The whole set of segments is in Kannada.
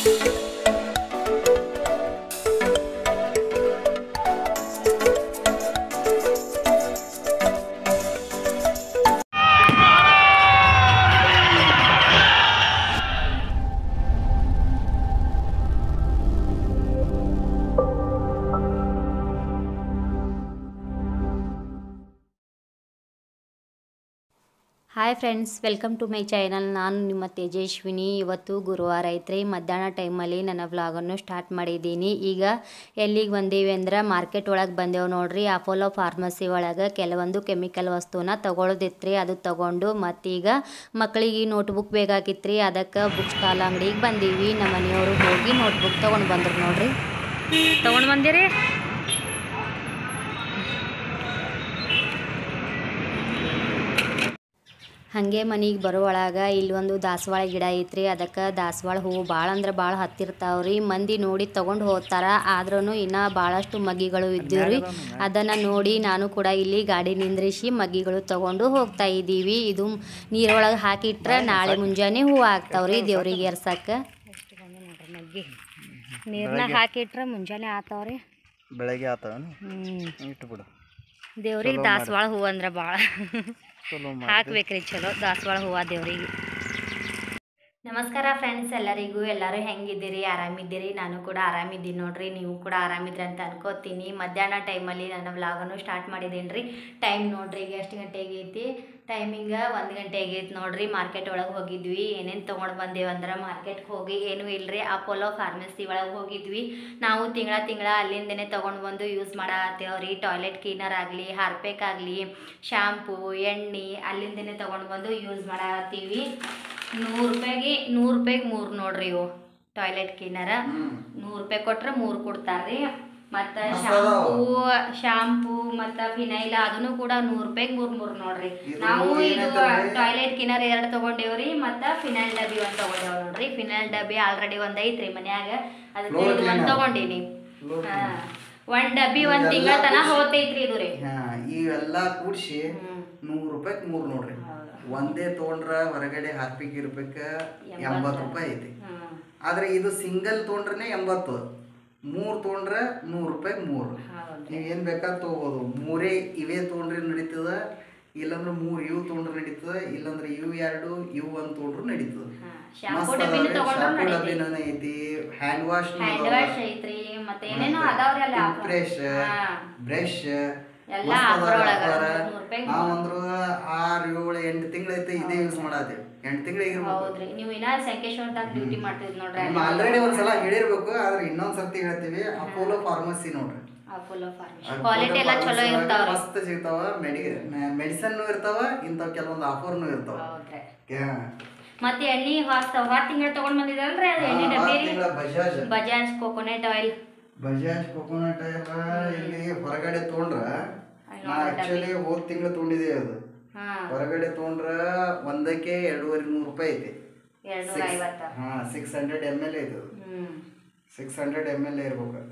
Hi friends, welcome to my channel. ನಾನು ನಿಮ್ಮ ತೇಜಸ್ವಿನಿ. ಇವತ್ತು ಗುರುವಾರ ಐತ್ರಿ. ಮಧ್ಯಾಹ್ನ ಟೈಮಲ್ಲಿ ನನ್ನ ವ್ಲಾಗನ್ನು ಸ್ಟಾರ್ಟ್ ಮಾಡಿದ್ದೀನಿ. ಈಗ ಎಲ್ಲಿಗೆ ಬಂದೀವಿ ಅಂದ್ರೆ ಮಾರ್ಕೆಟ್ ಒಳಗೆ ಬಂದೇವು ನೋಡ್ರಿ. ಅಪೋಲೋ ಫಾರ್ಮಸಿ ಒಳಗೆ ಕೆಲವೊಂದು ಕೆಮಿಕಲ್ ವಸ್ತುನ ತೊಗೊಳೋದಿತ್ರಿ. ಅದು ತೊಗೊಂಡು ಮತ್ತೀಗ ಮಕ್ಕಳಿಗೆ ನೋಟ್ಬುಕ್ ಬೇಕಾಗಿತ್ರಿ. ಅದಕ್ಕೆ ಬುಕ್ ಸ್ಟಾಲ್ ಅಂಗಡಿಗೆ ಬಂದೀವಿ. ನಮ್ಮ ಮನೆಯವರು ಹೋಗಿ ನೋಟ್ಬುಕ್ ತೊಗೊಂಡು ಬಂದರು ನೋಡ್ರಿ. ತೊಗೊಂಡು ಬಂದಿರಿ. ಹಾಗೆ ಮನೆಗೆ ಬರೋ ಒಳಗೆ ಇಲ್ಲೊಂದು ದಾಸವಾಳ ಗಿಡ ಐತ್ರಿ. ಅದಕ್ಕೆ ದಾಸವಾಳ ಹೂವು ಭಾಳ ಅಂದ್ರೆ ಭಾಳ ಹತ್ತಿರ್ತಾವ್ರಿ. ಮಂದಿ ನೋಡಿ ತೊಗೊಂಡು ಹೋಗ್ತಾರ. ಆದ್ರೂ ಇನ್ನೂ ಭಾಳಷ್ಟು ಮಗ್ಗಿಗಳು ಇದ್ದೀವ್ರಿ. ಅದನ್ನು ನೋಡಿ ನಾನು ಕೂಡ ಇಲ್ಲಿ ಗಾಡಿ ನಿಂದ್ರಿಸಿ ಮಗ್ಗಿಗಳು ತೊಗೊಂಡು ಹೋಗ್ತಾ ಇದ್ದೀವಿ. ಇದು ನೀರೊಳಗೆ ಹಾಕಿಟ್ರೆ ನಾಳೆ ಮುಂಜಾನೆ ಹೂವು ಆಗ್ತಾವ್ರಿ ದೇವ್ರಿಗೆ ಏರ್ಸಕ್ಕೆ. ಮಗ್ಗಿ ನೀರ್ನಾಗ ಹಾಕಿಟ್ರೆ ಮುಂಜಾನೆ ಆತಾವ್ರಿ, ಬೆಳಗ್ಗೆ ಆತಾವ. ದೇವ್ರಿಗೆ ದಾಸವಾಳ ಹೂವು ಅಂದ್ರೆ ಭಾಳ ಹಾಕ್ಬೇಕ್ರಿ. ಚಲೋ ದಾಸವಾಳ ಹೂವು ದೇವ್ರಿಗೆ. ನಮಸ್ಕಾರ ಫ್ರೆಂಡ್ಸ್, ಎಲ್ಲರೂ ಹೆಂಗಿದ್ದೀರಿ? ಆರಾಮಿದ್ದೀರಿ? ನಾನು ಕೂಡ ಆರಾಮಿದ್ದೀನಿ ನೋಡ್ರಿ. ನೀವು ಕೂಡ ಆರಾಮಿದ್ರಿ ಅಂತ ಅನ್ಕೋತೀನಿ. ಮಧ್ಯಾಹ್ನ ಟೈಮಲ್ಲಿ ನನ್ನ ವ್ಲಾಗನ್ನು ಸ್ಟಾರ್ಟ್ ಮಾಡಿದ್ದೀನಿ ರೀ. ಟೈಮ್ ನೋಡ್ರಿ ಈಗ ಎಷ್ಟು ಗಂಟೆಗೆ ಐತಿ. ಟೈಮಿಂಗ 1 ಗಂಟೆ ಆಗೈತೆ ನೋಡ್ರಿ. ಮಾರ್ಕೆಟ್ ಒಳಗೆ ಹೋಗಿದ್ವಿ. ಏನೇನು ತೊಗೊಂಡು ಬಂದೇವು ಅಂದ್ರೆ ಮಾರ್ಕೆಟ್ಗೆ ಹೋಗಿ ಏನೂ ಇಲ್ಲರಿ, ಅಪೋಲೋ ಫಾರ್ಮಸಿ ಒಳಗೆ ಹೋಗಿದ್ವಿ. ನಾವು ತಿಂಗಳ ಅಲ್ಲಿಂದನೇ ತೊಗೊಂಡು ಬಂದು ಯೂಸ್ ಮಾಡತ್ತೇವ್ರಿ. ಟಾಯ್ಲೆಟ್ ಕ್ಲೀನರ್ ಆಗಲಿ, ಹಾರ್ಪೇಕ್ ಆಗಲಿ, ಶಾಂಪೂ, ಎಣ್ಣೆ ಅಲ್ಲಿಂದನೇ ತೊಗೊಂಡು ಬಂದು ಯೂಸ್ ಮಾಡತ್ತೀವಿ. 100 ರೂಪಾಯಿಗೆ 3 ನೋಡ್ರಿ. ಇವು ಟಾಯ್ಲೆಟ್ ಕ್ಲೀನರ 100 ರೂಪಾಯಿ ಕೊಟ್ರೆ 3 ಕೊಡ್ತಾರ್ರಿ. ಮತ್ತು ಶಾಂಪೂ ಮತ್ತು ಫಿನೈಲ್ ಅದನ್ನು ಕೂಡ 100 ರೂಪಾಯಿಗೆ 3 ನೋಡ್ರಿ. ನಾವು ಇದು ಟಾಯ್ಲೆಟ್ ಕ್ಲೀನರ್ 2 ತೊಗೊಂಡೇವ್ರಿ. ಮತ್ತು ಫಿನೈಲ್ ಡಬ್ಬಿ 1 ತೊಗೊಂಡೇವ್ ನೋಡ್ರಿ. ಫಿನೈಲ್ ಡಬ್ಬಿ ಆಲ್ರೆಡಿ ಒಂದು ಐತ್ರಿ ಮನ್ಯಾಗ, ಅದಕ್ಕೆ 1 ತೊಗೊಂಡೀನಿ. 1 ಡಬ್ಬಿ 1 ತಿಂಗಳ ತನಕ ಹೋಗ್ತೈತ್ರಿ ಇದು ರೀ. ಇವೆಲ್ಲ ಕೂಡಿಸಿ 100 ರೂಪಾಯಿಗೆ 3 ನೋಡ್ರಿ. ಒಂದೇ ತೊಗೊಂಡ್ರ ಹೊರಗಡೆ ಹಾರ್ಪಿಕ್ ಇರ್ಬೇಕ 80 ರೂಪಾಯಿ ಐತಿ. ಆದ್ರೆ ಇದು ಸಿಂಗಲ್ ತೊಗೊಂಡ್ರೆ 80, 3 ತೊಗೊಂಡ್ರೆ 100 ರೂಪಾಯಿಗೆ 3. ನೀವು ಏನ್ ಬೇಕಾದ್ರೆ ತೊಗೋಬೋದು. 3 ಇವೇ ತೊಗೊಂಡ್ರೆ ನಡೀತದ, ಇಲ್ಲಾಂದ್ರೆ 3 ಇವು ತೊಗೊಂಡ್ರೆ ನಡೀತದ, ಇಲ್ಲಾಂದ್ರೆ ಇವು 2 ಇವು 1 ತೊಗೊಂಡ್ರು ನಡೀತದ. ಶಾಂಪೂ ಡಬ್ಬಿನ ಐತಿ, ಹ್ಯಾಂಡ್ ವಾಶ್ ಐತ್ರಿ, ಮತ್ತೆ ಏನೇನೋ ಅದಾವ್ರಿ ಅಲ್ಲಿ. ಬ್ರಷ್ ನಾವಂದ್ರು 6, 7, 8 ತಿಂಗಳೈತೆ ಇದೇ ಯೂಸ್ ಮಾಡತ್ತೇವೆ. 8 ತಿಂಗಳಿಗೆ ನೀವು ಇನ್ನ ಸಂಕೇಶ್ವರದಾಗ ಡ್ಯೂಟಿ ಮಾಡ್ತಿದ್ ನೋಡ್ರಿ. ಆಲ್ರೆಡಿ ಒಂದ್ಸಲ ಹೇಳಿರ್ಬೇಕು, ಆದ್ರೆ ಇನ್ನೊಂದ್ ಸರ್ತಿ ಹೇಳ್ತೀವಿ. ಅಪೋಲೋ ಫಾರ್ಮಸಿ ನೋಡ್ರಿ. ಅಪೋಲೋ ಫಾರ್ಮಸಿ ಕ್ವಾಲಿಟಿ ಎಲ್ಲ ಚಲೋ ಇರ್ತಾವ, ಮಸ್ತ್ ಸಿಗ್ತಾವ. ಮೆಡಿಸಿನ್ ಇರ್ತಾವ, ಇಂಥವ್ ಕೆಲವೊಂದು ಆಫರ್ನು ಇರ್ತಾವ. ಮತ್ತೆ ಎಣ್ಣೆ ಹೊಸ ತಿಂಗಳು ತಗೊಂಡ್ ಬಂದಿದ್ರಲ್ರಿ, ಅದು ಎಣ್ಣೆ ಡಬ್ಬಿ Bajaj coconut oil. Bajaj coconut oil ಇಲ್ಲಿ ಹೊರಗಡೆ ತೊಗೊಂಡ್ರ, ನಾ ಆಕ್ಚುಲಿ ಹೋದ್ ತಿಂಗಳು ತೊಗೊಂಡಿದೆ. ಅದು ಹೊರಗಡೆ ತೊಗೊಂಡ್ರ ಒಂದಕ್ಕೆ 2,500 ರೂಪಾಯಿ ಐತಿ. 600 ml ಇದು. 600 ml ಇರ್ಬೇಕು.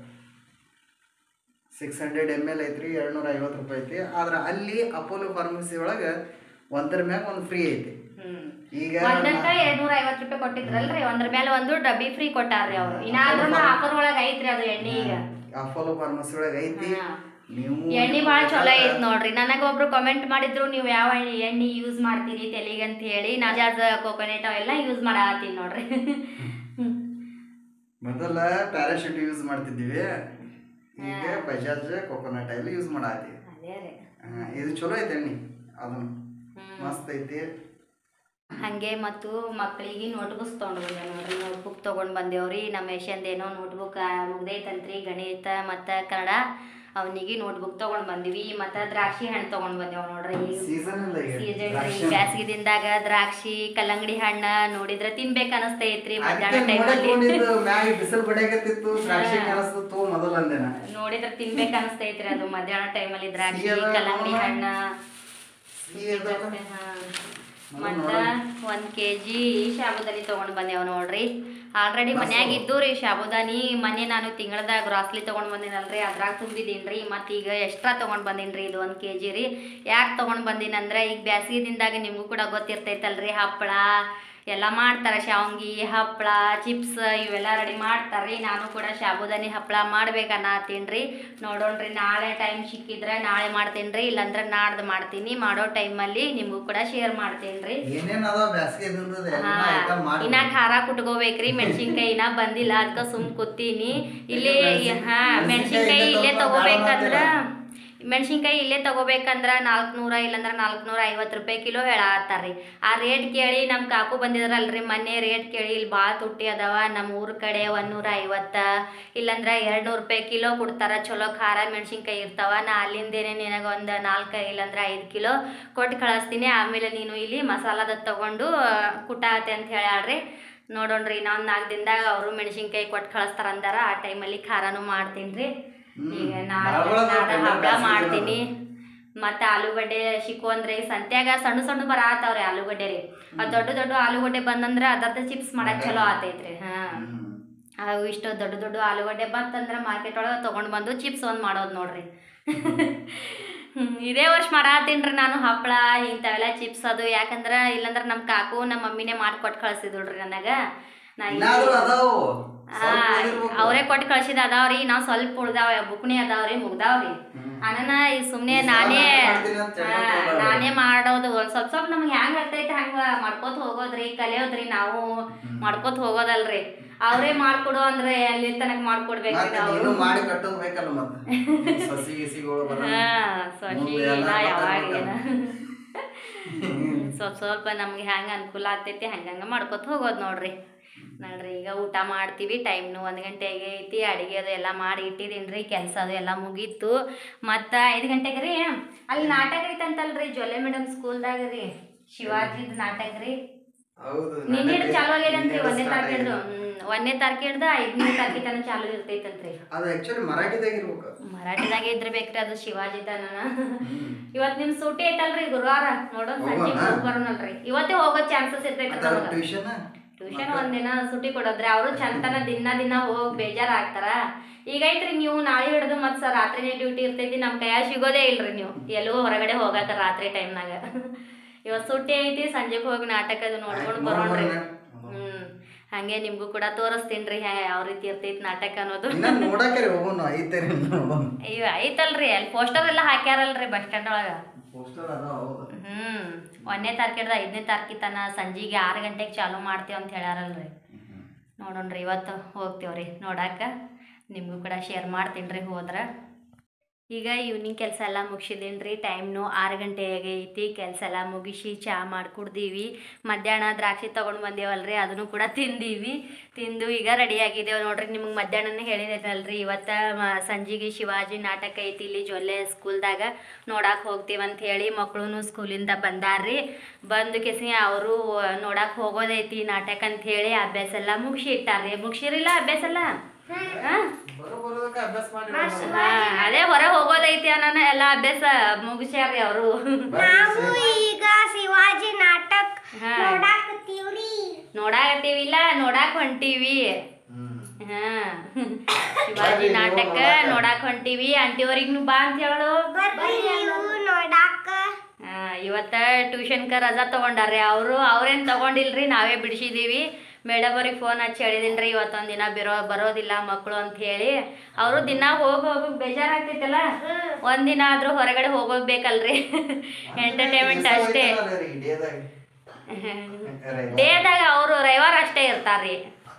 600 ml ಐತ್ರಿ. 250 ರೂಪಾಯಿ ಐತಿ. ಆದ್ರೆ ಅಲ್ಲಿ ಅಪೋಲೋ ಫಾರ್ಮಸಿ ಒಳಗೆ 1 ಮ್ಯಾಗ 1 ಫ್ರೀ ಐತಿ. ಈಗ 250 ರೂಪಾಯಿ ಕೊಟ್ಟಿದ್ರಲ್ರಿ, 1 ಮೇಲೆ 1 ಡಬ್ಬಿ ಫ್ರೀ ಕೊಟ್ಟಾರ್ರಿ ಅವ್ರು. ಇನ್ನಾದ್ರೂ ಆಫರ್ ಒಳಗೆ ಐತ್ರಿ ಅದು ಎಣ್ಣೆ. ಈಗ ಅಪೋಲೋ ಫಾರ್ಮಸಿ ಒಳಗೆ ಐತಿ. ಎಣ್ಣೆ ಭಾಳ ಚಲೋ ಐತ್ ನೋಡ್ರಿ. ನನಗೆ ಒಬ್ರು ಕಮೆಂಟ್ ಮಾಡಿದ್ರು, ನೀವು ಯಾವ ಎಣ್ಣೆ ಯೂಸ್ ಮಾಡ್ತೀರಿ ತೆಲಿಗೆ ಅಂತ ಹೇಳಿ. ಬಜಾಜ್ ಕೋಕೋನಟ್ ಅವೆಲ್ಲ ಯೂಸ್ ಮಾಡತ್ತೀನಿ ನೋಡ್ರಿ. ಮೊದಲ ಪ್ಯಾರಾಶೂಟ್ ಯೂಸ್ ಮಾಡ್ತಿದ್ದೀವಿ, ಈಗ ಬಜಾಜ್ ಕೋಕೋನಟ್ ಆಯಿಲ್ ಯೂಸ್ ಮಾಡತ್ತೀವಿ. ಇದು ಚಲೋ ಐತೆ ಎಣ್ಣೆ, ಅದನ್ನು ಮಸ್ತ್ ಐತಿ. ಹಾಗೆ ಮತ್ತು ಮಕ್ಕಳಿಗೆ ನೋಟ್ಬುಕ್ಸ್ ತೊಗೊಂಡು ಬಂದೆ ನೋಡ್ರಿ. ನೋಟ್ಬುಕ್ ತೊಗೊಂಡು ಬಂದೇವ್ರಿ. ನಮ್ಮ ಯಶಂದೇನೋ ನೋಟ್ಬುಕ್ ಮುಗ್ದೈತಂತ್ರಿ, ಗಣಿತ ಮತ್ತು ಕನ್ನಡ. ಅವನಿಗೆ ನೋಟ್ಬುಕ್ ತೊಗೊಂಡು ಬಂದಿವಿ. ಮತ್ತು ದ್ರಾಕ್ಷಿ ಹಣ್ಣು ತೊಗೊಂಡು ಬಂದೇವು ನೋಡ್ರಿ. ಸೀಸನ್ ಬ್ಯಾಸ್ಗಿದಿಂದಾಗ ದ್ರಾಕ್ಷಿ, ಕಲ್ಲಂಗಡಿ ಹಣ್ಣ ನೋಡಿದ್ರೆ ತಿನ್ಬೇಕು ಅನಿಸ್ತೈತ್ರಿ. ಮಧ್ಯಾಹ್ನ ಟೈಮಲ್ಲಿ ನೋಡಿದ್ರೆ ತಿನ್ಬೇಕು ಅನಿಸ್ತೈತ್ರಿ. ಅದು ಮಧ್ಯಾಹ್ನ ಟೈಮಲ್ಲಿ ದ್ರಾಕ್ಷಿ, ಕಲ್ಲಂಗಡಿ ಹಣ್ಣ. ಮತ್ತು 1 kg ಶಾಬುದಲ್ಲಿ ತೊಗೊಂಡು ಬಂದೇವು ನೋಡ್ರಿ. ಆಲ್ರೆಡಿ ಮನ್ಯಾಗ ಇದ್ದು ರೀ ಶಾಬುದಾನಿ. ಮೊನ್ನೆ ನಾನು ತಿಂಗಳದಾಗ ಗ್ರಾಸ್ಲಿ ತೊಗೊಂಡು ಬಂದಿನಲ್ರಿ, ಅದ್ರಾಗ ತುಂಬಿದೀನಿ ರೀ. ಮತ್ತು ಈಗ ಎಕ್ಸ್ಟ್ರಾ ತೊಗೊಂಡು ಬಂದೀನಿ ರೀ, ಇದು 1 kg ರೀ. ಯಾಕೆ ತೊಗೊಂಡು ಬಂದೀನಂದ್ರೆ ಈಗ ಬ್ಯಾಸಿಗೆ ದಿನದಾಗ ನಿಮಗೂ ಕೂಡ ಗೊತ್ತಿರ್ತೈತಲ್ರಿ, ಹಪ್ಪಳ ಎಲ್ಲ ಮಾಡ್ತಾರೆ. ಶಾವ್ಗಿ, ಹಪ್ಪಳ, ಚಿಪ್ಸ್ ಇವೆಲ್ಲ ರೆಡಿ ಮಾಡ್ತಾರೆ. ನಾನು ಕೂಡ ಶಾಬುದಾನಿ ಹಪ್ಪಳ ಮಾಡ್ಬೇಕನ್ನತ್ತೀನಿ ರೀ. ನೋಡೋಣ್ರಿ, ನಾಳೆ ಟೈಮ್ ಸಿಕ್ಕಿದ್ರೆ ನಾಳೆ ಮಾಡ್ತೀನಿ ರೀ, ಇಲ್ಲಾಂದ್ರೆ ನಾಡ್ದು ಮಾಡ್ತೀನಿ. ಮಾಡೋ ಟೈಮಲ್ಲಿ ನಿಮಗೂ ಕೂಡ ಶೇರ್ ಮಾಡ್ತೀನಿ ರೀ. ಇನ್ನ ಖಾರ ಕುಟ್ಕೋಬೇಕ್ರಿ, ಮೆಣಸಿನ್ಕಾಯಿ ಇನ್ನ ಬಂದಿಲ್ಲ, ಅದಕ್ಕೆ ಸುಮ್ ಕೂತೀನಿ ಇಲ್ಲಿ. ಮೆಣಸಿನ್ಕಾಯಿ ಇಲ್ಲೇ ತಗೋಬೇಕಂದ್ರೆ ಮೆಣಸಿನ್ಕಾಯಿ ಇಲ್ಲೇ ತಗೋಬೇಕಂದ್ರೆ 400 ಇಲ್ಲಾಂದ್ರೆ 450 ರೂಪಾಯಿ ಕಿಲೋ ಹೇಳತ್ತಾರ್ರಿ. ಆ ರೇಟ್ ಕೇಳಿ ನಮ್ಮ ಕಾಕು ಬಂದಿದ್ರಲ್ರಿ ಮೊನ್ನೆ, ರೇಟ್ ಕೇಳಿ ಇಲ್ಲಿ ಭಾಳ ತುಟ್ಟಿ ಅದಾವ. ನಮ್ಮ ಊರ ಕಡೆ 150 ಇಲ್ಲಾಂದ್ರೆ 200 ರೂಪಾಯಿ ಕಿಲೋ ಕೊಡ್ತಾರೆ. ಚಲೋ ಖಾರ ಮೆಣಸಿನ್ಕಾಯಿ ಇರ್ತಾವ. ನಾ ಅಲ್ಲಿಂದೇನೆ ನಿನಗೆ ಒಂದು 4 ಇಲ್ಲಾಂದ್ರೆ 5 ಕಿಲೋ ಕೊಟ್ಟು ಕಳಿಸ್ತೀನಿ. ಆಮೇಲೆ ನೀನು ಇಲ್ಲಿ ಮಸಾಲದ ತೊಗೊಂಡು ಕುಟ್ಟಾತೆ ಅಂತ ಹೇಳ್ಯಾಳ್ರಿ. ನೋಡೋಣ್ರಿ, ಇನ್ನೊಂದು 4 ದಿನದಾಗ ಅವರು ಮೆಣಸಿನ್ಕಾಯಿ ಕೊಟ್ಟು ಕಳಿಸ್ತಾರಂದಾರ. ಆ ಟೈಮಲ್ಲಿ ಖಾರನೂ ಮಾಡ್ತೀನಿ ರೀ. ಈಗ ನಾಳೆ ಹಪ್ಪಳ ಮಾಡ್ತೀನಿ. ಮತ್ತು ಆಲೂಗಡ್ಡೆ ಸಿಕ್ಕು ಅಂದ್ರೆ ಸಂತ್ಯಾಗ ಸಣ್ಣ ಸಣ್ಣ ಬರತ್ತಾವ್ರಿ ಆಲೂಗಡ್ಡೆ ರೀ. ಅದು ದೊಡ್ಡ ದೊಡ್ಡ ಆಲೂಗಡ್ಡೆ ಬಂದಂದ್ರೆ ಅದರದ ಚಿಪ್ಸ್ ಮಾಡಕ್ಕೆ ಚಲೋ ಆತೈತ್ರಿ. ಅವು ಇಷ್ಟು ದೊಡ್ಡ ದೊಡ್ಡ ಆಲೂಗಡ್ಡೆ ಬಂತಂದ್ರೆ ಮಾರ್ಕೆಟ್ ಒಳಗೆ ತೊಗೊಂಡು ಬಂದು ಚಿಪ್ಸ್ ಒಂದು ಮಾಡೋದು ನೋಡ್ರಿ. ಇದೇ ವರ್ಷ ಮಾಡತ್ತೀನಿ ರೀ ನಾನು ಹಪ್ಪಳ ಇಂಥವೆಲ್ಲ ಚಿಪ್ಸ್ ಅದು. ಯಾಕಂದ್ರೆ ಇಲ್ಲಾಂದ್ರೆ ನಮ್ಮ ಕಾಕು ನಮ್ಮ ಮಮ್ಮಿನೇ ಮಾಡಿಕೊಟ್ಟು ಕಳಿಸಿದ್ರಿ ನನಗೆ. ಅವರೇ ಕೊಟ್ಟು ಕಳ್ಸಿದ ಅದಾವ್ರಿ. ನಾವು ಸ್ವಲ್ಪ ಉಳ್ದಾವ, ಬುಕ್ಣಿ ಅದಾವ್ರಿ, ಮುಗ್ದಾವ್ರಿ. ಅನ್ನ ಈ ಸುಮ್ಮನೆ ನಾನೇ ಮಾಡೋದು ಒಂದು ಸ್ವಲ್ಪ ಸ್ವಲ್ಪ ನಮ್ಗೆ ಹೆಂಗೆ ಇರ್ತೈತೆ ಹಂಗೆ ಮಾಡ್ಕೋತ ಹೋಗೋದ್ರಿ, ಕಲಿಯೋದ್ರಿ. ನಾವು ಮಾಡ್ಕೋತ ಹೋಗೋದಲ್ರಿ. ಅವರೇ ಮಾಡ್ಕೊಡು ಅಂದ್ರೆ ಅಲ್ಲಿ ತನಕ ಮಾಡ್ಕೊಡ್ಬೇಕ್ರಿ ನಾವು. ಯಾವಾಗೇನ ಸ್ವಲ್ಪ ಸ್ವಲ್ಪ ನಮ್ಗೆ ಹೆಂಗೆ ಅನುಕೂಲ ಆಗ್ತೈತಿ ಹಂಗಂಗೆ ಮಾಡ್ಕೊತ ಹೋಗೋದು ನೋಡ್ರಿ. ಈಗ ಊಟ ಮಾಡ್ತೀವಿ. ಟೈಮ್ನು 1 ಗಂಟೆಗೆ ಐತಿ. ಅಡುಗೆ ಅದು ಎಲ್ಲ ಮಾಡಿ ಇಟ್ಟಿದ್ದೀನಿ ರೀ. ಕೆಲಸ ಅದು ಎಲ್ಲ ಮುಗೀತು. ಮತ್ತು 5 ಗಂಟೆಗೆ ರೀ ಅಲ್ಲಿ ನಾಟಕ ಐತಂತಲ್ರಿ ಜೊಲ್ಲೆ ಮೇಡಮ್ ಸ್ಕೂಲ್ದಾಗ ರೀ, ಶಿವಾಜಿದ್ ನಾಟಕ ರೀ. ನಿನ್ನೆ ಚಾಲು ಆಗ್ಯದಂತ್ರಿ. 1ನೇ ತಾರೀಕು ಹಿಡ್ದು 1ನೇ ತಾರೀಕು ಹಿಡ್ದು 5ನೇ ತಾರೀಕು ತನಕ ಚಾಲು ಇರ್ತೈತಂತ್ರಿ. ಮರಾಠಿದಾಗ ಇದ್ರಬೇಕ್ರಿ ಅದು ಶಿವಾಜಿ ತನ. ಇವತ್ತು ನಿಮ್ ಸೂಟಿ ಐತಲ್ರಿ ಗುರುವಾರ, ನೋಡೋಣ ಸಂಜೆ ಹೋಗಿ ಬರೋಣಲ್ರಿ. ಇವತ್ತೇ ಹೋಗೋ ಚಾನ್ಸಸ್ ಇರ್ತೈತಿ. ಟ್ಯೂಷನ್ ಒಂದಿನ ಸುಟಿ ಕೊಡೋದ್ರಿ. ಅವರು ಚಂತನ ದಿನ ಹೋಗಿ ಬೇಜಾರಾಗ್ತಾರ. ಈಗ ಐತ್ರಿ ನೀವು ನಾಳೆ ಹಿಡಿದು ಮತ್ತೆ ರಾತ್ರಿನೇ ಡ್ಯೂಟಿ ಇರ್ತೈತಿ. ನಮ್ಮ ಕೈಯಾಗ ಸಿಗೋದೇ ಇಲ್ರಿ. ನೀವು ಎಲ್ಲೋ ಹೊರಗಡೆ ಹೋಗಾಕ ರಾತ್ರಿ ಟೈಮ್ನಾಗ. ಇವತ್ತು ಸುಟ್ಟಿ ಐತಿ, ಸಂಜೆಗೆ ಹೋಗಿ ನಾಟಕ ಅದು ನೋಡ್ಕೊಂಡು ಬರೋಣ್ರಿ. ಹಂಗೆ ನಿಮ್ಗೂ ಕೂಡ ತೋರಿಸ್ತೀನಿ ರೀ ಯಾವ ರೀತಿ ಇರ್ತೈತಿ ನಾಟಕ ಅನ್ನೋದು. ಅಯ್ಯೋ ಐತಲ್ರಿ, ಅಲ್ಲಿ ಪೋಸ್ಟರ್ ಎಲ್ಲ ಹಾಕ್ಯಾರಲ್ರಿ ಬಸ್ ಸ್ಟ್ಯಾಂಡ್ ಒಳಗ. 1ನೇ ತಾರೀಕು ಹಿಡ್ದು 5ನೇ ತಾರೀಕು ತನ ಸಂಜೆಗೆ 6 ಗಂಟೆಗೆ ಚಾಲು ಮಾಡ್ತೀವಿ ಅಂತ ಹೇಳ್ಯಾರಲ್ರಿ. ನೋಡೋಣ್ರಿ, ಇವತ್ತು ಹೋಗ್ತೀವ್ರಿ ನೋಡಾಕ. ನಿಮಗೂ ಕೂಡ ಶೇರ್ ಮಾಡ್ತೀನಿ ರೀ ಹೋದ್ರೆ. ಈಗ ಈವ್ನಿಂಗ್ ಕೆಲಸ ಎಲ್ಲ ಮುಗಿಸಿದ್ದೀನಿ ರೀ. ಟೈಮ್ನು 6 ಗಂಟೆಗೆ ಐತಿ. ಕೆಲಸ ಎಲ್ಲ ಮುಗಿಸಿ ಚಹಾ ಮಾಡಿ ಕುಡ್ದೀವಿ. ಮಧ್ಯಾಹ್ನ ದ್ರಾಕ್ಷಿ ತೊಗೊಂಡು ಬಂದೇವಲ್ರಿ, ಅದನ್ನು ಕೂಡ ತಿಂದು ಈಗ ರೆಡಿಯಾಗಿದ್ದೇವೆ ನೋಡ್ರಿ. ನಿಮಗೆ ಮಧ್ಯಾಹ್ನನೇ ಹೇಳಿದೇನಲ್ರಿ, ಇವತ್ತು ಸಂಜೆಗೆ ಶಿವಾಜಿ ನಾಟಕ ಐತಿ ಇಲ್ಲಿ ಜೊಲ್ಲೆ ಸ್ಕೂಲ್ದಾಗ, ನೋಡಕ್ಕೆ ಹೋಗ್ತೀವಿ ಅಂತ ಹೇಳಿ. ಮಕ್ಕಳು ಸ್ಕೂಲಿಂದ ಬಂದಾರ್ರಿ. ಬಂದು ಕೆಸಿ ಅವರು ನೋಡಕ್ಕೆ ಹೋಗೋದೈತಿ ನಾಟಕ ಅಂತ ಹೇಳಿ ಅಭ್ಯಾಸ ಎಲ್ಲ ಮುಗಿಸಿ ಇಟ್ಟಾರ್ರಿ. ಮುಗಿಸಿರಿಲ್ಲ ಅಭ್ಯಾಸ ಎಲ್ಲ? ಅದೇ ಹೊರ ಹೋಗೋದೈತಿ ಅನ್ನೋಣ ಎಲ್ಲ ಅಭ್ಯಾಸ ಮುಗಿಸ್ಯಾರ್ರಿ ಅವರು. ಈಗ ಶಿವಾಜಿ ನಾಟಕ ನೋಡಾಕತ್ತೀವಿಲ್ಲ, ನೋಡಾಕ್ ಹೊಂಟೀವಿ. ಶಿವಾಜಿ ನಾಟಕ ನೋಡಾಕ್ ಹೊಂಟೀವಿ. ಆಂಟಿಯವ್ರಿಗೂ ಬಾ ಅಂತ ಹೇಳು. ಇವತ್ತ ಟ್ಯೂಷನ್ಗೆ ರಜಾ ತಗೊಂಡಾರ್ರಿ ಅವರು. ಅವ್ರೇನು ತಗೊಂಡಿಲ್ರಿ, ನಾವೇ ಬಿಡಿಸಿದೀವಿ. ಮೇಡಮ್ ಅವ್ರಿಗೆ ಫೋನ್ ಹಚ್ಚಿ ಹೇಳಿದೀನಿ ರೀ, ಇವತ್ತೊಂದು ದಿನ ಬರೋದಿಲ್ಲ ಮಕ್ಕಳು ಅಂತ ಹೇಳಿ. ಅವರು ದಿನ ಹೋಗೋಕೆ ಬೇಜಾರಾಗ್ತೈತಲ್ಲ, ಒಂದಿನ ಆದ್ರೂ ಹೊರಗಡೆ ಹೋಗೋಗ್ಬೇಕಲ್ರಿ. ಎಂಟರ್ಟೈನ್ಮೆಂಟ್ ಅಷ್ಟೇ. ಡೇದಾಗ ಅವರು ರವಿವಾರ ಅಷ್ಟೇ ಇರ್ತಾರ್ರಿ.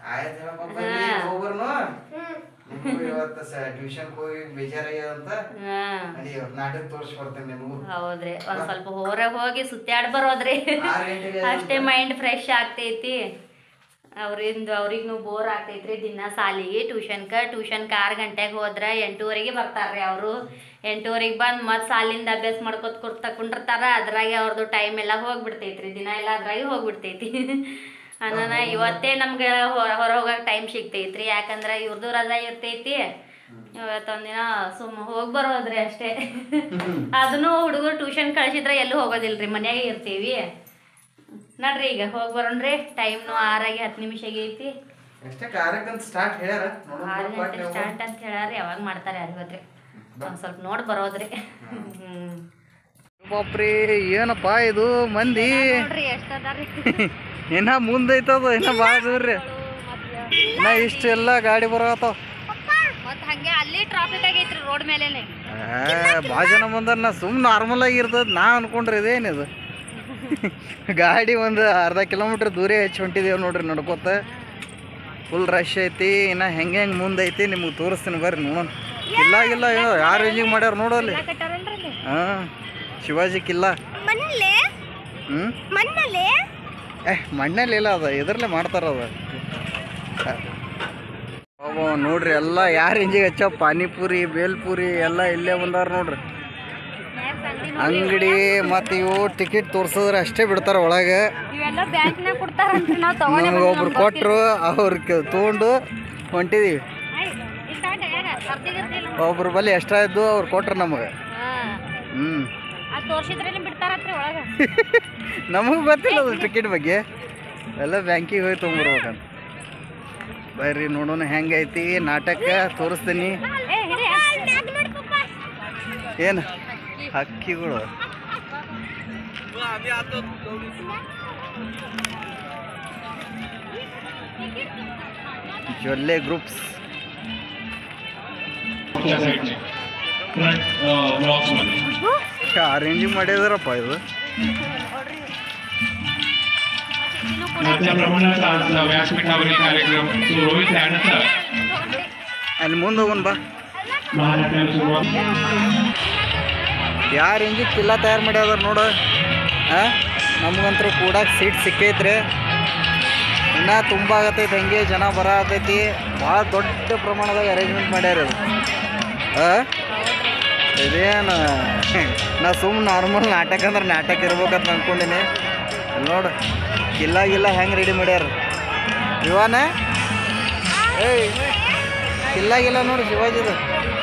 ಹೌದ್ರಿ, ಒಂದ್ ಸ್ವಲ್ಪ ಹೊರಗೆ ಹೋಗಿ ಸುತ್ತಾಡಿ ಬರೋದ್ರಿ, ಅಷ್ಟೇ ಮೈಂಡ್ ಫ್ರೆಶ್ ಆಗ್ತೈತಿ. ಅವ್ರಿಗೂ ಬೋರ್ ಆಗ್ತೈತ್ರಿ ದಿನ ಸಾಲಿಗೆ. ಟ್ಯೂಷನ್ಗೆ 6 ಗಂಟೆಗೆ ಹೋದ್ರೆ 8:30 ಬರ್ತಾರ್ರಿ ಅವರು. 8:30 ಬಂದು ಮತ್ತೆ ಸಾಲಿಂದ ಅಭ್ಯಾಸ ಮಾಡ್ಕೊತ ಕುಂಡಿರ್ತಾರ. ಅದ್ರಾಗೆ ಅವ್ರದ್ದು ಟೈಮ್ ಎಲ್ಲ ಹೋಗ್ಬಿಡ್ತೈತ್ರಿ, ದಿನ ಎಲ್ಲ ಅದ್ರಾಗೆ ಹೋಗ್ಬಿಡ್ತೈತಿ. ಅನ್ನೋಣ ಇವತ್ತೇ ನಮ್ಗೆ ಹೊರ ಹೋಗಕ್ಕೆ ಟೈಮ್ ಸಿಗ್ತೈತ್ರಿ. ಯಾಕಂದ್ರೆ ಇವ್ರದ್ದು ರಜಾ ಇರ್ತೈತಿ. ಇವತ್ತೊಂದಿನ ಹೋಗಿ ಬರೋದ್ರಿ ಅಷ್ಟೇ. ಅದನ್ನು ಹುಡುಗರು ಟ್ಯೂಷನ್ ಕಳಿಸಿದ್ರೆ ಎಲ್ಲೂ ಹೋಗೋದಿಲ್ರಿ, ಮನ್ಯಾಗೆ ಇರ್ತೀವಿ. ನೋಡ್ರಿ ಈಗ ಹೋಗಿ ಬರೋಣ್ರಿ. ಟೈಮ್ನು 6:10 ಐತಿ. ಎಷ್ಟೇ ಕಾರ್ಯಕ್ಕಂತ ಸ್ಟಾರ್ಟ್ ಹೇಳ್ಯಾರ 6 ಗಂಟೆ ಸ್ಟಾರ್ಟ್ ಅಂತ ಹೇಳ್ಯಾರ. ಯಾವಾಗ ಮಾಡ್ತಾರೆ ಯಾರಿಗೆ ಗೊತ್ತ್ರಿ. ಒಂದು ಸ್ವಲ್ಪ ನೋಡಿ ಬರೋದ್ರಿ. ಬಾಪ್ರಿ ಏನಪ್ಪ ಇದು ಮಂದಿ ನೋಡ್ರಿ ಎಷ್ಟು ಅದಾರಿ. ಇನ್ನ ಮುಂದೈತದ ಇನ್ನ ಭಾಳ ದೂರ್ರಿ. ಇನ್ನ ಇಷ್ಟೆಲ್ಲ ಗಾಡಿ ಬರತ್ತಾವ. ಮತ್ತೆ ಹಂಗೆ ಅಲ್ಲಿ ಟ್ರಾಫಿಕ್ ಆಗೈತ್ರಿ ರೋಡ್ ಮೇಲೆನೆ. ಭಾಳ ಜನ ಬಂದಾರ. ನಾ ಸುಮ್ಮನೆ ನಾರ್ಮಲ್ ಆಗಿರ್ತದ ನಾ ಅನ್ಕೊಂಡ್ರಿ ಇದೇನಿದು. ಗಾಡಿ ಒಂದು ಅರ್ಧ ಕಿಲೋಮೀಟ್ರ್ ದೂರ ಹೆಚ್ಚು ಹೊಂಟಿದೇವು ನೋಡ್ರಿ ನಡ್ಕೋತ. ಫುಲ್ ರಶ್ ಐತಿ. ಇನ್ನು ಹೆಂಗೆ ಮುಂದೈತಿ ನಿಮ್ಗೆ ತೋರಿಸ್ತೀನಿ ಬರ್ರಿ ನೋಡೋಣ. ಕಿಲ್ಲ ಯಾವ ರೇಂಜಿಗೆ ಮಾಡ್ಯಾರ ನೋಡಲ್ಲಿ. ಹಾಂ ಶಿವಾಜಿ ಕಿಲ್ಲ. ಹ್ಞೂ ಮಣ್ಣಲ್ಲಿ ಇಲ್ಲ ಅದ ಇದ್ರಲ್ಲೇ ಮಾಡ್ತಾರ ಅದ. ನೋಡ್ರಿ ಎಲ್ಲ ಯಾವ ರೇಂಜಿಗೆ ಹಚ್ಚ ಪಾನಿಪುರಿ ಬೇಲ್ಪುರಿ ಎಲ್ಲ ಇಲ್ಲೇ ಬಂದಾರ ನೋಡ್ರಿ. ಅಂಗಡಿ ಮತ್ತು ಇವು ಟಿಕೆಟ್ ತೋರ್ಸಿದ್ರೆ ಅಷ್ಟೇ ಬಿಡ್ತಾರ ಒಳಗೆ. ನಮ್ಗೆ ಒಬ್ರು ಕೊಟ್ಟರು ಅವ್ರಿಗೆ ತೊಗೊಂಡು ಹೊಂಟಿದೀವಿ. ಒಬ್ರು ಬಲ್ಲಿ ಎಷ್ಟಾಯ್ತು ಅವ್ರು ಕೊಟ್ರು ನಮಗೆ. ನಮಗೂ ಗೊತ್ತಿಲ್ಲ ಅದು ಟಿಕೆಟ್ ಬಗ್ಗೆ. ಎಲ್ಲ ಬ್ಯಾಂಕಿಗೆ ಹೋಗಿ ತೊಗೊಂಬರ್ಬೇಕಂತ. ಬರ್ರಿ ನೋಡೋಣ ಹೆಂಗೈತಿ ನಾಟಕ ತೋರಿಸ್ತೀನಿ. ಏನು ಹಕ್ಕಿಗಳು ಜೊಲ್ಲೆ ಗ್ರೂಪ್ಸ್ ಅರೇಂಜಿಂಗ್ ಮಾಡಿದಾರಪ್ಪ ಇದು. ಅಲ್ಲಿ ಮುಂದೆ ಹೋಗೋಣ ಬಾ. ಯಾವ ರೇಂಜಿಗೆ ಕಿಲ್ಲ ತಯಾರು ಮಾಡ್ಯಾರ ನೋಡು. ನಮ್ಗಂತೂ ಕೂಡಕ್ಕೆ ಸೀಟ್ ಸಿಕ್ಕೈತ್ರಿ. ಇನ್ನೂ ತುಂಬ ಆಗತೈತಿ. ಹಂಗೆ ಜನ ಬರತೈತಿ. ಭಾಳ ದೊಡ್ಡ ಪ್ರಮಾಣದಾಗ ಅರೇಂಜ್ಮೆಂಟ್ ಮಾಡ್ಯಾರ ಇದು. ಇದೇನು ನಾ ಸುಮ್ಮನೆ ನಾರ್ಮಲ್ ನಾಟಕ ಅಂದ್ರೆ ನಾಟಕ ಇರ್ಬೇಕಂತ ಅಂದ್ಕೊಂಡಿನಿ. ನೋಡು ಕಿಲ್ಲ ಹೆಂಗೆ ರೆಡಿ ಮಾಡ್ಯಾರ. ಇವಾನ ಏಯ್ ಕಿಲ್ಲ ನೋಡಿ ಶಿವಾಜಿದು.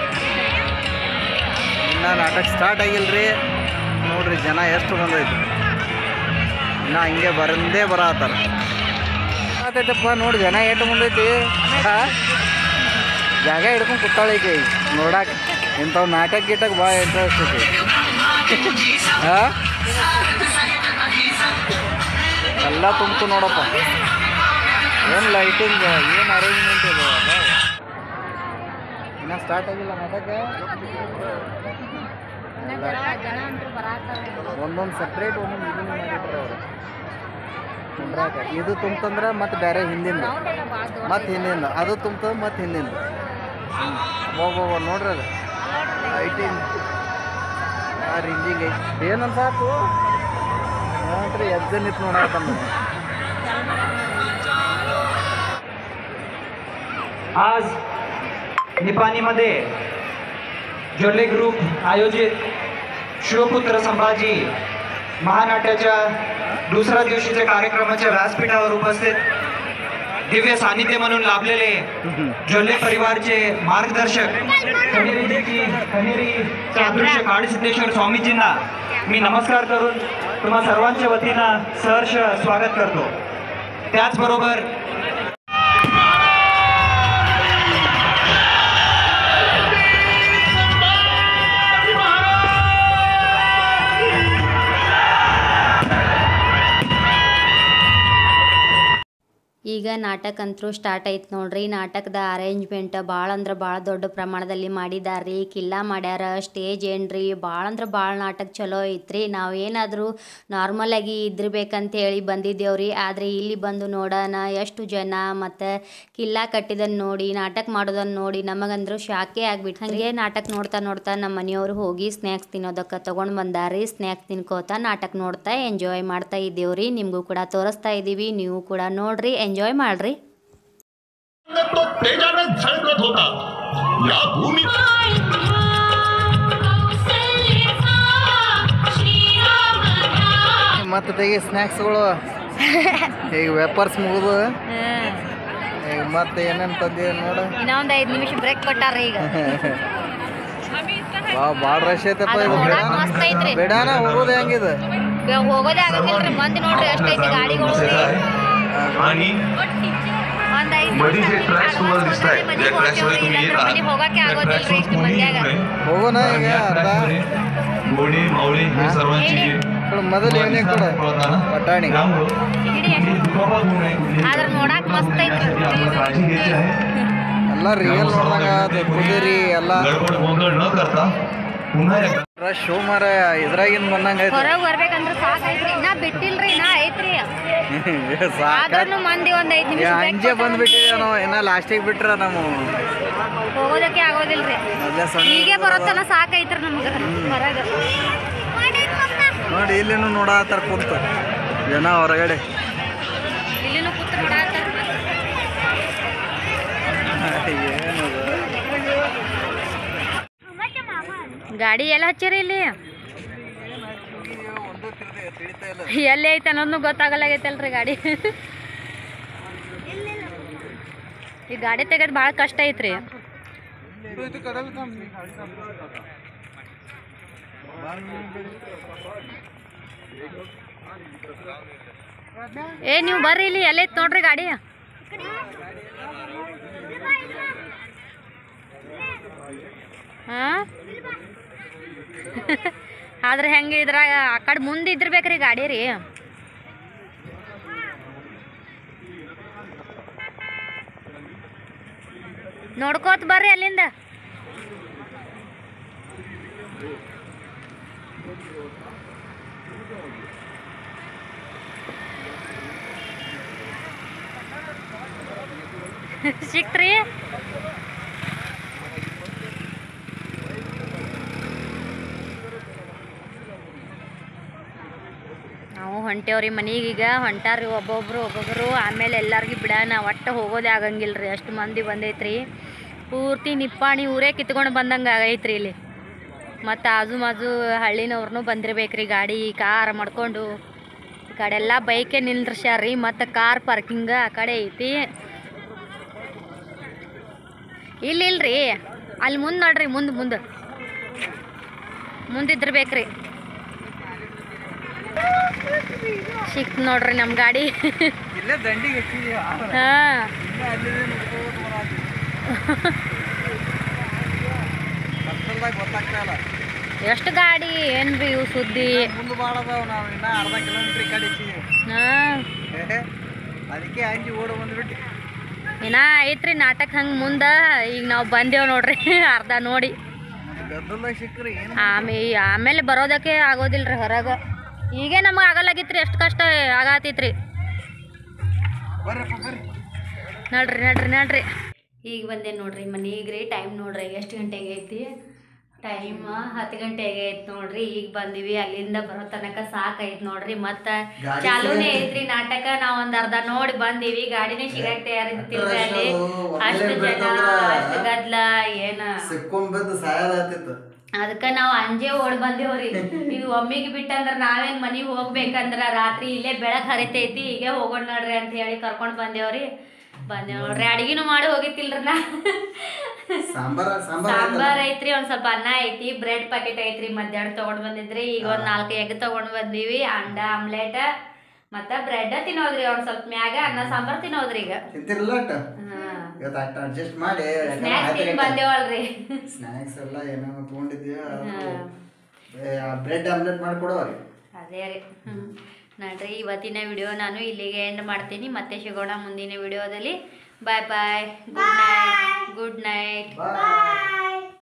ಇನ್ನೂ ನಾಟಕ ಸ್ಟಾರ್ಟ್ ಆಗಿಲ್ರಿ. ನೋಡ್ರಿ ಜನ ಎಷ್ಟು ಬಂದೈತಿ. ಇನ್ನೂ ಹಿಂಗೆ ಬರತ್ತಾರ. ಆತೈತಪ್ಪ ನೋಡಿ ಜನ ಎಷ್ಟು ಬಂದೈತಿ. ಜಾಗ ಹಿಡ್ಕೊಂಡು ಕುತ್ತಾಳೈತಿ ನೋಡಕ್ಕೆ. ಇಂಥವು ನಾಟಕ ಗೀಟಕ್ಕೆ ಭಾಳ ಇಂಟ್ರೆಸ್ಟ್ ಐತಿ. ಎಲ್ಲ ತುಂಬ್ತು ನೋಡಪ್ಪ. ಏನು ಲೈಟಿಂಗ್ ಏನು ಅರೇಂಜ್ಮೆಂಟ್ ಇದೆ. ಇನ್ನೂ ಸ್ಟಾರ್ಟ್ ಆಗಿಲ್ಲ ನಾಟಕ. ಒಂದೊಂದು ಸಪ್ರೇಟ್ ಒಂದೊಂದು ಇದನ್ನು ಮಾಡಿಟ್ರೆ ಅವರು ಕುಂಡ್ರಾಕ. ಇದು ತುಂಬಂದ್ರೆ ಮತ್ತು ಬೇರೆ ಹಿಂದಿಂದ ಮತ್ತು ಹಿಂದಿಂದ ಅದು ತುಂಬ್ತದೆ ಮತ್ತು ಹಿಂದಿಂದ. ಹೋಗೋವ ನೋಡ್ರಿ ಅದು ಲೈಟಿಂಗ್ ಆ ರಿಂಜಿಂಗ್ ಐತಿ. ಏನಂತ ಸಾಕು ನೋಡ್ರಿ ಎದ್ದು ನಿಂತು ನೋಡತ್ತಮ್ಮ. आज निपाणीमध्ये जोल्ले ग्रुप आयोजित शिवपुत्र संभाजी महानाट्याच्या दुसऱ्या दिवशीच्या कार्यक्रमाच्या व्यासपीठावर उपस्थित दिव्य सानिध्य म्हणून लाभलेले जोल्ले परिवारचे मार्गदर्शक खनेरीचे अदृश्य काळीसिद्धेश्वर स्वामीजींना मी नमस्कार करून तुम्हा सर्वांच्या वतीनं सहर्ष स्वागत करतो. त्याचबरोबर ಈಗ ನಾಟಕ ಅಂತೂ ಸ್ಟಾರ್ಟ್ ಐತೆ ನೋಡ್ರಿ. ನಾಟಕದ ಅರೇಂಜ್ಮೆಂಟ್ ಭಾಳ ಅಂದ್ರೆ ಭಾಳ ದೊಡ್ಡ ಪ್ರಮಾಣದಲ್ಲಿ ಮಾಡಿದಾರ್ರಿ. ಕಿಲ್ಲ ಮಾಡ್ಯಾರ. ಸ್ಟೇಜ್ ಏನ್ರಿ ಭಾಳ ಅಂದ್ರೆ ಭಾಳ ನಾಟಕ ಚಲೋ ಐತ್ರಿ. ನಾವು ಏನಾದರೂ ನಾರ್ಮಲಾಗಿ ಇದ್ದಿರ್ಬೇಕಂತೇಳಿ ಬಂದಿದ್ದೇವ್ರಿ. ಆದರೆ ಇಲ್ಲಿ ಬಂದು ನೋಡೋಣ ಎಷ್ಟು ಜನ ಮತ್ತು ಕಿಲ್ಲ ಕಟ್ಟಿದನ್ನು ನೋಡಿ ನಾಟಕ ಮಾಡೋದನ್ನು ನೋಡಿ ನಮಗಂದ್ರೂ ಶಾಕೇ ಆಗ್ಬಿಟ್ಟು. ಹಾಗೆ ನಾಟಕ ನೋಡ್ತಾ ನಮ್ಮ ಮನೆಯವರು ಹೋಗಿ ಸ್ನ್ಯಾಕ್ಸ್ ತಿನ್ನೋದಕ್ಕೆ ತೊಗೊಂಡು ಬಂದಾರ್ರಿ. ಸ್ನ್ಯಾಕ್ಸ್ ತಿನ್ಕೋತಾ ನಾಟಕ ನೋಡ್ತಾ ಎಂಜಾಯ್ ಮಾಡ್ತಾ ಇದ್ದೇವ್ರಿ. ನಿಮಗೂ ಕೂಡ ತೋರಿಸ್ತಾ ಇದ್ದೀವಿ. ನೀವು ಕೂಡ ನೋಡ್ರಿ ಎಂಜಾಯ್ ಮಾಡ್ರಿ. ಮತ್ತೆ ತೆಗಿ ಸ್ನ್ಯಾಕ್ಸ್ಗಳು ಈಗ ವೇಪರ್ಸ್ ಮುಗಿದು ಈಗ ಮತ್ತೆ ಏನೇನು ತಂದಿ ನೋಡ. ಇನ್ನೊಂದು 5 ನಿಮಿಷ ಬ್ರೇಕ್ ಕೊಟ್ಟಾರ ಈಗ. ಭಾಳ ರಶ್ ಐತಪ್ಪ ಇದು. ಮಸ್ತ್ ಐತ್ರಿ. ಬೇಡಾನ ಹೋಗೋದು ಹೆಂಗಿದೆ ಹೋಗೋದೇ ಆಗಂಗಿಲ್ರಿ. ಮಂದಿ ನೋಡ್ರಿ ಎಷ್ಟೈತಿ ಗಾಡಿಗಳು. आणि ಒಂದು 5 मध्ये जे ट्रॅक्स तुम्हाला दिसत आहेत त्या ट्रॅक्स मध्ये तुम्ही येत आहात ಹೋಗಕ್ಕೆ त्या ಆಗೋದಿಲ್ಲ ट्रॅक्स वर ಇಷ್ಟು कोणी ಮಂದ್ಯಾಗ. येऊ नये. ಹೋಗೋಣ ಈಗ या ಅರ್ಧ ट्रॅक्स मध्ये घोडे मावळे हे सर्वांची ಕೊಡು, ಮೊದಲು ಏನೇ ಕೊಡು ಬಟಾಣಿ त्यामुळं ಸಿಗಡಿ ಎಷ್ಟು? कुठली दुखापत होऊ नये, कुठली ಆದ್ರೆ ನೋಡಾಕ್ ಮಸ್ತ್ ಐತಿ. यासाठी आपल्याला काळजी घ्यायची आहे. ಎಲ್ಲ ರಿಯಲ್ ನೋಡ್ದಂಗ ಅದು ಕುದುರಿ ಎಲ್ಲ गडबड गोंधळ न करता पुन्हा एकदा ರಶ್ ಶೋ ಮಾರ ಇದ್ರಾಗಿಂದ ಬಂದಂಗ ಐತಿ ಹೊರಗ್ ಬರ್ಬೇಕಂದ್ರ ಸಾಕೈತ್ರಿ ಇನ್ನ ಬಿಟ್ಟಿಲ್ರಿ ಇನ್ನ ಐತ್ರಿ ಸಾಕ ಆದ್ರೂ ಮಂದಿ ಒಂದ್ 5 ನಿಮಿಷ ಅಂಜೆ ಬಂದ್ಬಿಟ್ಟಿದ್ದೇವೆ ನಾವು ಇನ್ನ ಲಾಸ್ಟಿಗೆ ಬಿಟ್ರ ನಮ್ಮ ಹೋಗೋದಕ್ಕೆ ಆಗೋದಿಲ್ರಿ ಮೊದ್ಲೇ ಸಣ್ಣ ಹೀಗೆ ಬರೋತನ ಸಾಕೈತ್ರಿ ನಮ್ಗ ಹೊರಗ ನೋಡಿ ಇಲ್ಲಿನೂ ನೋಡತ್ತಾರ ಕುಂತ ಜನ ಹೊರಗಡೆ ಇಲ್ಲಿನೂ ಕೂತ್ ನೋಡಾತಾರ ಏನದು ಗಾಡಿ ಎಲ್ಲ ಹಚ್ಚಿರಿ ಇಲ್ಲಿ ಎಲ್ಲಿ ಐತೆ ಅನ್ನೋದು ಗೊತ್ತಾಗಲ್ಲಾಗೈತಲ್ರಿ ಗಾಡಿ ಈ ಗಾಡಿ ತೆಗೆದ್ ಭಾಳ ಕಷ್ಟ ಐತ್ರಿ ಏ ನೀವು ಬರ್ರಿ ಇಲ್ಲಿ ಎಲ್ಲೈತ್ ನೋಡ್ರಿ ಗಾಡಿ ಹಾ ಆದ್ರೆ ಹೆಂಗೆ ಇದ್ರಾಗ ಆ ಕಡೆ ಮುಂದೆ ಇದ್ದಿರ್ಬೇಕ್ರಿ ಗಾಡಿ ರೀ ನೋಡ್ಕೋತ ಬರ್ರಿ ಅಲ್ಲಿಂದ ಸಿಕ್ತ್ರಿ ನಾವು ಹೊಂಟೇವ್ರಿ ಮನೀಗೀಗ ಹೊಂಟಾರ್ರಿ ಒಬ್ಬೊಬ್ರು ಆಮೇಲೆ ಎಲ್ಲರಿಗೂ ಬಿಡೋಣ ಒಟ್ಟು ಹೋಗೋದೇ ಆಗಂಗಿಲ್ಲ ರೀ ಅಷ್ಟು ಮಂದಿ ಬಂದೈತ್ರಿ ಪೂರ್ತಿ ನಿಪ್ಪಾಣಿ ಊರೇ ಕಿತ್ಕೊಂಡು ಬಂದಂಗೆ ಆಗೈತ್ರಿ ಇಲ್ಲಿ ಮತ್ತು ಆಜು ಮಾಜು ಹಳ್ಳಿನವ್ರನ್ನೂ ಬಂದಿರ್ಬೇಕ್ರಿ ಗಾಡಿ ಕಾರ್ ಮಾಡ್ಕೊಂಡು ಈ ಕಡೆ ಎಲ್ಲ ಬೈಕೇ ನಿಂದ್ರಸ್ಯಾರ್ರಿ ಮತ್ತು ಕಾರ್ ಪಾರ್ಕಿಂಗ್ ಆ ಕಡೆ ಐತಿ ಇಲ್ಲಿಲ್ರಿ ಅಲ್ಲಿ ಮುಂದೆ ನೋಡ್ರಿ ಮುಂದಿದ್ದಿರ್ಬೇಕ್ರಿ ಸಿಕ್ತ್ ನೋಡ್ರಿ ನಮ್ಮ ಗಾಡಿ ಇಲ್ಲೇ ದಂಡಿಗೆ ಹಾಂ ಗೊತ್ತಾಗ್ತಾ ಎಷ್ಟು ಗಾಡಿ ಏನ್ರಿ ಇವು ಸುದ್ದಿ ಮುಂದೆ ಭಾಳ ಅದಾವ ನಾವು ಇನ್ನ ಅರ್ಧ ಕಿಲೋಮೀಟ್ರ್ ಈ ಕಡೆ ಹಾಂ ಅದಕ್ಕೆ ಹಂಗೆ ಓಡಿ ಬಂದ್ಬಿಟ್ಟು ಇನ್ನ ಐತ್ರಿ ನಾಟಕ ಹಂಗೆ ಮುಂದೆ ಈಗ ನಾವು ಬಂದೇವು ನೋಡ್ರಿ ಅರ್ಧ ನೋಡಿ ಗದ್ದಲ್ದಾಗ ಸಿಕ್ಕ್ರಿ ಏನು ಆಮೇಲೆ ಬರೋದಕ್ಕೆ ಆಗೋದಿಲ್ರಿ ಹೊರಗೆ ಈಗೇ ನಮಗೆ ಆಗಲ್ಲಾಗಿತ್ರಿ ಎಷ್ಟು ಕಷ್ಟ ಆಗತ್ತೈತ್ರಿ ನಡ್ರಿ ಈಗ ಬಂದೆ ನೋಡ್ರಿ ಮನೆಗೆ ರೀ ಟೈಮ್ ನೋಡ್ರಿ ಎಷ್ಟು ಗಂಟೆಗೆ ಐತಿ ಟೈಮ್ 10 ಗಂಟೆಗೆ ಐತಿ ನೋಡ್ರಿ ಈಗ ಬಂದಿವಿ ಅಲ್ಲಿಂದ ಬರೋ ತನಕ ಸಾಕೈತಿ ನೋಡ್ರಿ ಮತ್ತೆ ಚಾಲೂನೇ ಐತ್ರಿ ನಾಟಕ ನಾವು ಒಂದ್ ಅರ್ಧ ನೋಡಿ ಬಂದಿವಿ ಗಾಡಿನೇ ಸಿಗಕ್ ತಯಾರಿರ್ತಿಲ್ರಿ ಅಲ್ಲಿ ಅಷ್ಟು ಜನ ಅಷ್ಟು ಗದ್ಲ ಏನ ಸಿಕ್ಕೊಂಬದ್ದು ಸಾಯದಾತಿತ್ತು ಅದಕ್ಕೆ ನಾವು ಅಂಜೆ ಓಡ್ ಬಂದೇವ್ರಿ ಇದು ಒಮ್ಮಿಗೆ ಬಿಟ್ಟಂದ್ರ ನಾವೇನ್ ಮನಿಗೆ ಹೋಗ್ಬೇಕಂದ್ರ ರಾತ್ರಿ ಇಲ್ಲೇ ಬೆಳಕ್ ಹರಿತೈತಿ ಈಗ ಹೋಗೋಣ ನೋಡ್ರಿ ಅಂತ ಹೇಳಿ ಕರ್ಕೊಂಡ್ ಬಂದೇವ್ರಿ ನೋಡ್ರಿ ಅಡಿಗೆನೂ ಮಾಡಿ ಹೋಗಿತ್ತಿಲ್ರಿ ನಾ ಸಾಂಬಾರ್ ಐತ್ರಿ ಒಂದ್ ಸ್ವಲ್ಪ ಅನ್ನ ಐತಿ ಬ್ರೆಡ್ ಪ್ಯಾಕೆಟ್ ಐತ್ರಿ ಮಧ್ಯಾಹ್ನ ತಗೊಂಡ್ ಬಂದಿದ್ರಿ ಈಗ ಒಂದ್ 4 ಎಗ್ ತಗೊಂಡ್ ಬಂದೀವಿ ಅಂಡ ಆಮ್ಲೆಟ್ ಮತ್ತ ಬ್ರೆಡ್ ತಿನ್ನೋದ್ರಿ ಒಂದ್ ಸ್ವಲ್ಪ ಮ್ಯಾಗ ಅನ್ನ ಸಾಂಬಾರ್ ತಿನ್ನೋದ್ರಿ ಈಗ ಅಡ್ಜಸ್ಟ್ ಮಾಡಿ ಸ್ನ್ಯಾಕ್ಸ್ ಬಂದೇವಲ್ರಿ ಸ್ನ್ಯಾಕ್ಸ್ ಎಲ್ಲ ಏನೋ ತಗೊಂಡಿದ್ವಿ ಬ್ರೆಡ್ ಆಮ್ಲೆಟ್ ಮಾಡ್ಕೊಡೋರಿ ಅದೇ ರೀ ನೋಡ್ರಿ ಇವತ್ತಿನ ವಿಡಿಯೋ ನಾನು ಇಲ್ಲಿಗೆ ಎಂಡ್ ಮಾಡ್ತೀನಿ ಮತ್ತೆ ಸಿಗೋಣ ಮುಂದಿನ ವಿಡಿಯೋದಲ್ಲಿ ಬಾಯ್ ಬಾಯ್ ಗುಡ್ ನೈಟ್ ಬಾಯ್